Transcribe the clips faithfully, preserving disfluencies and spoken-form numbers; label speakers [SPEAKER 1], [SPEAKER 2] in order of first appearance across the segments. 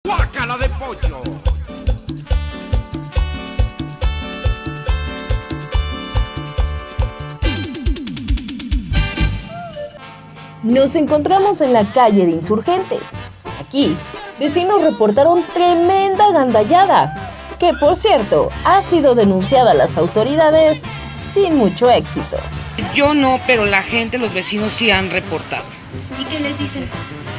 [SPEAKER 1] ¡Guácala de pollo!
[SPEAKER 2] Nos encontramos en la calle de Insurgentes. Aquí, vecinos reportaron tremenda gandallada, que por cierto, ha sido denunciada a las autoridades sin mucho éxito.
[SPEAKER 3] Yo no, pero la gente, los vecinos sí han reportado.
[SPEAKER 4] ¿Y qué les dicen?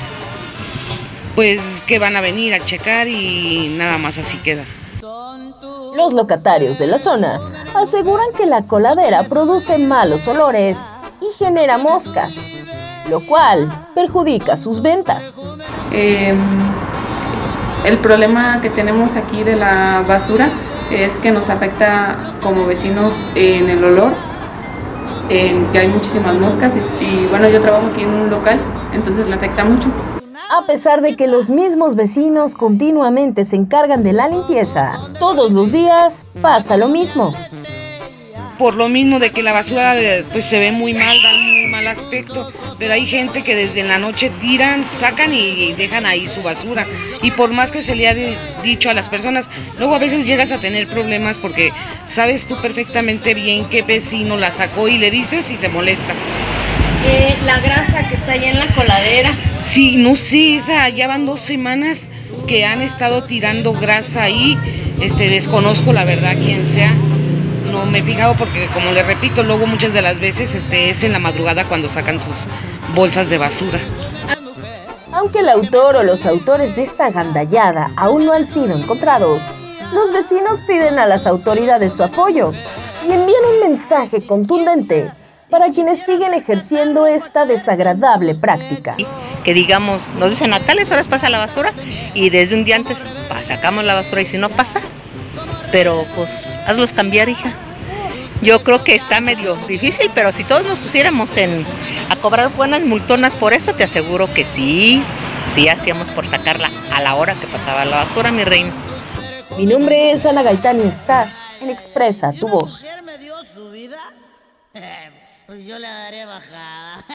[SPEAKER 3] Pues que van a venir a checar y nada más así queda.
[SPEAKER 2] Los locatarios de la zona aseguran que la coladera produce malos olores y genera moscas, lo cual perjudica sus ventas.
[SPEAKER 5] Eh, el problema que tenemos aquí de la basura es que nos afecta como vecinos en el olor, en que hay muchísimas moscas y, y bueno, yo trabajo aquí en un local, entonces me afecta mucho.
[SPEAKER 2] A pesar de que los mismos vecinos continuamente se encargan de la limpieza, todos los días pasa lo mismo.
[SPEAKER 3] Por lo mismo de que la basura pues se ve muy mal, da muy mal aspecto, pero hay gente que desde la noche tiran, sacan y dejan ahí su basura. Y por más que se le ha dicho a las personas, luego a veces llegas a tener problemas porque sabes tú perfectamente bien qué vecino la sacó y le dices y se molesta.
[SPEAKER 4] Eh, la grasa que está allá en la coladera.
[SPEAKER 3] Sí, no sé, esa, ya van dos semanas que han estado tirando grasa ahí, este, desconozco la verdad quién sea. No me he fijado porque, como le repito, luego muchas de las veces este, es en la madrugada cuando sacan sus bolsas de basura.
[SPEAKER 2] Aunque el autor o los autores de esta gandallada aún no han sido encontrados, los vecinos piden a las autoridades su apoyo y envían un mensaje contundente para quienes siguen ejerciendo esta desagradable práctica.
[SPEAKER 6] Que digamos, nos dicen a tales horas pasa la basura y desde un día antes sacamos la basura y si no pasa, pero pues hazlos cambiar, hija. Yo creo que está medio difícil, pero si todos nos pusiéramos en, a cobrar buenas multonas por eso, te aseguro que sí, sí hacíamos por sacarla a la hora que pasaba la basura, mi reina.
[SPEAKER 2] Mi nombre es Ana Gaitán y estás en Expresa tu Voz.
[SPEAKER 7] Pues yo le daré bajada.